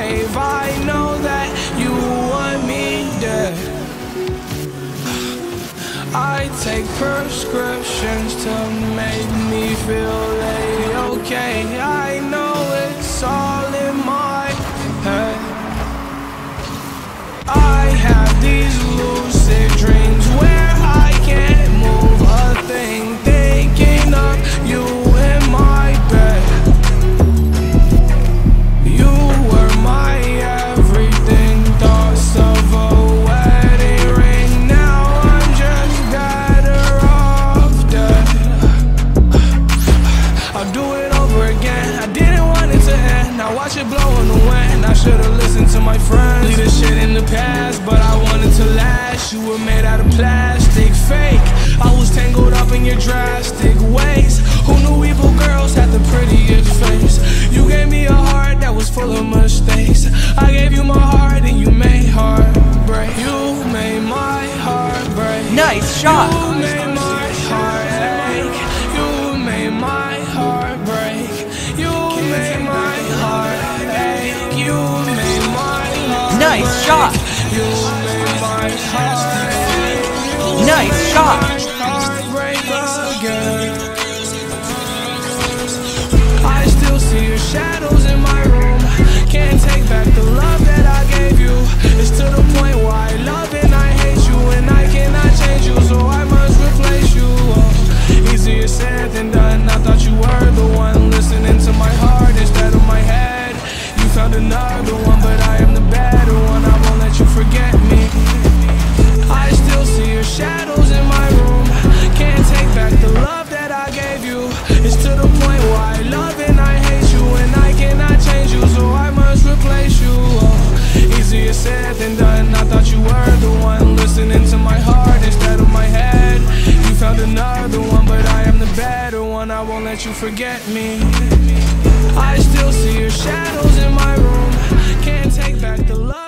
grave. I know that you want me dead. I take prescriptions to make me feel okay. I know it's all in my head. I have these lucid dreams where I can't move a thing, thinking of you in my bed. You were my everything, thoughts of a wedding ring. Now I'm just better off dead. I'll do it over again. I didn't want it to end. Now watch it blow in the wind. I should've listened to my friends. Leave this shit in the past, but I wanted to last. You were made out of plastic, fake. I was tangled up in your drastic ways. Who knew evil girls had the prettiest face? You gave me a heart that was full of mistakes. I gave you my heart and you made heartbreak. You made my heart break. Nice shot. You made my heart ache. You made my heart break. You made my heart ache. You made my heart Nice shot. You made my heart ache. Nice shot. Heartbreak again. I still see your shadows in my room. Can't take back the love that I gave you. It's to the point where I love and I hate you, and I cannot change you, so I must replace you. Easier said than done. I thought you were the one listening to my heart instead of my head. You found another one, but I am the better one. I won't let you forget me. I still see your shadows in my room. Can't take back the love that I gave you. It's to the point where I love and I hate you, and I cannot change you, so I must replace you. Easier said than done. I thought you were the one listening to my heart instead of my head. You found another one, but I am the better one. I won't let you forget me. I still see your shadows in my room. Can't take back the love